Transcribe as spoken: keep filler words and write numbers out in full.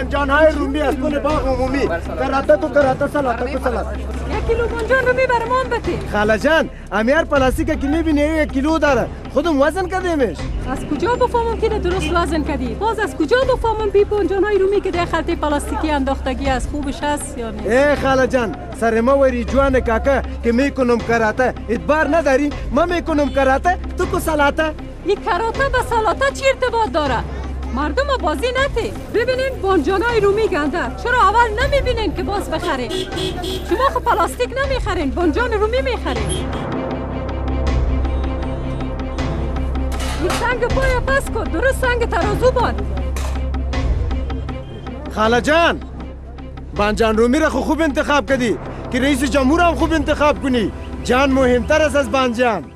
بانجان های رومی از کل باغ عمومی کراته تو کراته سلاته تو سلاته. یک کیلو بانجان رومی برمان بده. خاله جان امیار پلاستیک که میبینی یک کیلو داره خودم وزن کردیمش. از کجا بفهمم که درست وزن کردی؟ باز از کجا بفهمم بی بانجان های رومی که در خلطه پلاستیکی انداختگی از خوبش هست یا نه؟ ای خاله جان سر ما وری جوان کاکا که میکنم کراته ادبار نداری ما میکنم کراته تو کو سلاته. این کراته به سلاته چی ارتباط داره؟ مردم بازی نته. ببینین بانجانای رومی گنده. چرا اول نمیبینین که باز بخرین؟ شما خب پلاستیک نمیخرین، بانجان رومی میخرین. این سنگ پای پس کن، درست سنگ ترازو باد. خاله جان بانجان رومی را خوب انتخاب کردی که رئیس جمهور هم خوب انتخاب کنی. جان مهمتر است از بانجان.